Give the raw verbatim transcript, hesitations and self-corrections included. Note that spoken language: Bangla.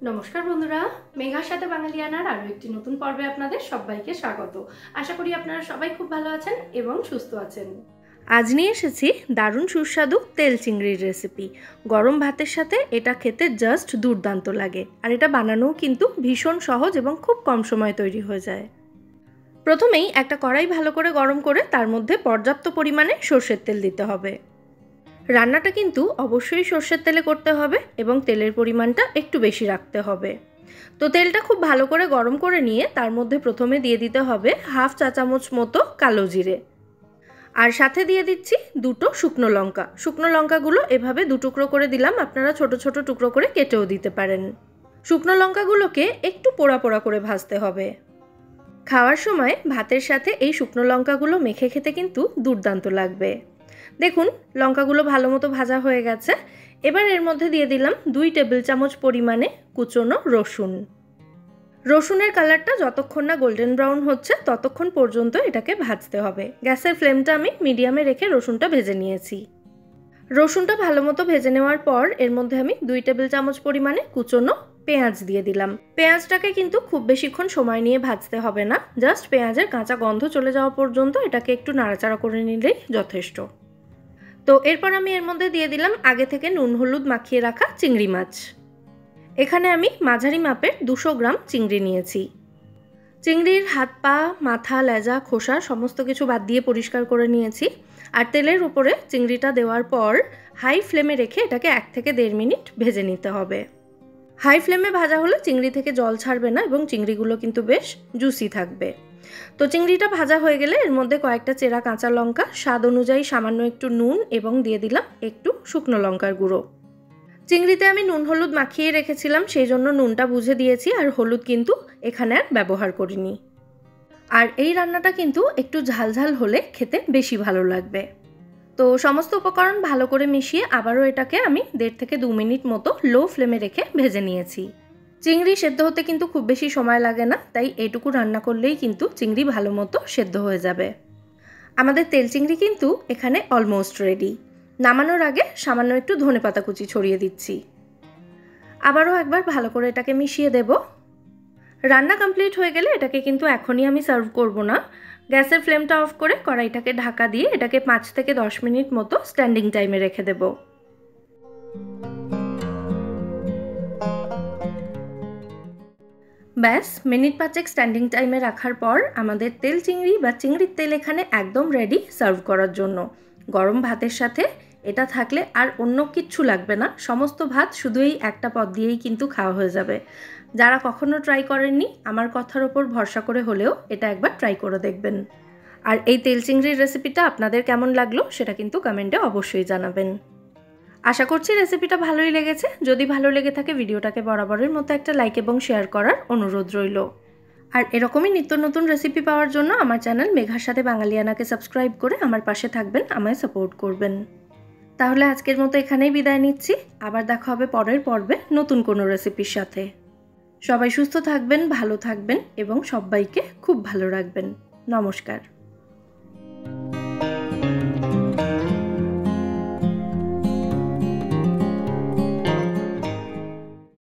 নমস্কার বন্ধুরা, মেঘার সাথে বাঙালিয়ানার আরও একটি নতুন পর্বে আপনাদের সবাইকে স্বাগত। আশা করি আপনারা সবাই খুব ভালো আছেন এবং সুস্থ আছেন। আজ নিয়ে এসেছি দারুণ সুস্বাদু তেল চিংড়ির রেসিপি। গরম ভাতের সাথে এটা খেতে জাস্ট দুর্দান্ত লাগে, আর এটা বানানোও কিন্তু ভীষণ সহজ এবং খুব কম সময়ে তৈরি হয়ে যায়। প্রথমেই একটা কড়াই ভালো করে গরম করে তার মধ্যে পর্যাপ্ত পরিমাণে সর্ষের তেল দিতে হবে। রান্নাটা কিন্তু অবশ্যই সর্ষের তেলে করতে হবে এবং তেলের পরিমাণটা একটু বেশি রাখতে হবে। তো তেলটা খুব ভালো করে গরম করে নিয়ে তার মধ্যে প্রথমে দিয়ে দিতে হবে হাফ চা চামচ মতো কালো জিরে, আর সাথে দিয়ে দিচ্ছি দুটো শুকনো লঙ্কা। শুকনো লঙ্কাগুলো এভাবে দু টুকরো করে দিলাম, আপনারা ছোট ছোট টুকরো করে কেটেও দিতে পারেন। শুকনো লঙ্কাগুলোকে একটু পোড়া পোড়া করে ভাজতে হবে। খাওয়ার সময় ভাতের সাথে এই শুকনো লঙ্কাগুলো মেখে খেতে কিন্তু দুর্দান্ত লাগবে। দেখুন লঙ্কাগুলো ভালো মতো ভাজা হয়ে গেছে। এবার এর মধ্যে দিয়ে দিলাম দুই টেবিল চামচ পরিমাণে কুচনো রসুন। রসুনের কালারটা যতক্ষণ না গোল্ডেন ব্রাউন হচ্ছে ততক্ষণ পর্যন্ত এটাকে ভাজতে হবে। গ্যাসের ফ্লেমটা আমি মিডিয়ামে রেখে রসুনটা ভেজে নিয়েছি। রসুনটা ভালো মতো ভেজে নেওয়ার পর এর মধ্যে আমি দুই টেবিল চামচ পরিমাণে কুচনো পেঁয়াজ দিয়ে দিলাম। পেঁয়াজটাকে কিন্তু খুব বেশিক্ষণ সময় নিয়ে ভাজতে হবে না, জাস্ট পেঁয়াজের কাঁচা গন্ধ চলে যাওয়া পর্যন্ত এটাকে একটু নাড়াচাড়া করে নিলেই যথেষ্ট। তো এরপর আমি এর মধ্যে দিয়ে দিলাম আগে থেকে নুন হলুদ মাখিয়ে রাখা চিংড়ি মাছ। এখানে আমি মাঝারি মাপের দুশো গ্রাম চিংড়ি নিয়েছি। চিংড়ির হাত পা মাথা লেজা খোসা সমস্ত কিছু বাদ দিয়ে পরিষ্কার করে নিয়েছি। আর তেলের উপরে চিংড়িটা দেওয়ার পর হাই ফ্লেমে রেখে এটাকে এক থেকে দেড় মিনিট ভেজে নিতে হবে। হাই ফ্লেমে ভাজা হলে চিংড়ি থেকে জল ছাড়বে না এবং চিংড়িগুলো কিন্তু বেশ জুসি থাকবে। তো চিংড়িটা ভাজা হয়ে গেলে এর মধ্যে কয়েকটা চেরা কাঁচা লঙ্কা, স্বাদ অনুযায়ী সামান্য একটু নুন এবং দিয়ে দিলাম একটু শুকনো লঙ্কার গুঁড়ো। চিংড়িতে আমি নুন হলুদ মাখিয়ে রেখেছিলাম, সেই জন্য নুনটা বুঝে দিয়েছি, আর হলুদ কিন্তু এখানে আর ব্যবহার করিনি। আর এই রান্নাটা কিন্তু একটু ঝালঝাল হলে খেতে বেশি ভালো লাগবে। তো সমস্ত উপকরণ ভালো করে মিশিয়ে আবারও এটাকে আমি দেড় থেকে দু মিনিট মতো লো ফ্লেমে রেখে ভেজে নিয়েছি। চিংড়ি সেদ্ধ হতে কিন্তু খুব বেশি সময় লাগে না, তাই এইটুকু রান্না করলেই কিন্তু চিংড়ি ভালো মতো সেদ্ধ হয়ে যাবে। আমাদের তেল চিংড়ি কিন্তু এখানে অলমোস্ট রেডি। নামানোর আগে সামান্য একটু ধনেপাতা কুচি ছড়িয়ে দিচ্ছি। আবারও একবার ভালো করে এটাকে মিশিয়ে দেব। রান্না কমপ্লিট হয়ে গেলে এটাকে কিন্তু এখনই আমি সার্ভ করব না। গ্যাসের ফ্লেমটা অফ করে কড়াইটাকে ঢাকা দিয়ে এটাকে পাঁচ থেকে দশ মিনিট মতো স্ট্যান্ডিং টাইমে রেখে দেব। ব্যাস মিনিট পাঁচেক স্ট্যান্ডিং টাইমে রাখার পর আমাদের তেল চিংড়ি বা চিংড়ির তেল এখানে একদম রেডি সার্ভ করার জন্য। গরম ভাতের সাথে এটা থাকলে আর অন্য কিচ্ছু লাগবে না, সমস্ত ভাত শুধু এই একটা পদ দিয়েই কিন্তু খাওয়া হয়ে যাবে। যারা কখনো ট্রাই করেননি আমার কথার ওপর ভরসা করে হলেও এটা একবার ট্রাই করে দেখবেন। আর এই তেল চিংড়ির রেসিপিটা আপনাদের কেমন লাগলো সেটা কিন্তু কমেন্টে অবশ্যই জানাবেন। আশা করছি রেসিপিটা ভালোই লেগেছে। যদি ভালো লেগে থাকে ভিডিওটাকে বরাবরের মতো একটা লাইক এবং শেয়ার করার অনুরোধ রইল। আর এরকমই নিত্য নতুন রেসিপি পাওয়ার জন্য আমার চ্যানেল মেঘার সাথে বাঙালিয়ানাকে সাবস্ক্রাইব করে আমার পাশে থাকবেন, আমায় সাপোর্ট করবেন। তাহলে আজকের মতো এখানেই বিদায় নিচ্ছি। আবার দেখা হবে পরের পর্বে নতুন কোনো রেসিপির সাথে। সবাই সুস্থ থাকবেন, ভালো থাকবেন এবং সবাইকে খুব ভালো রাখবেন। নমস্কার।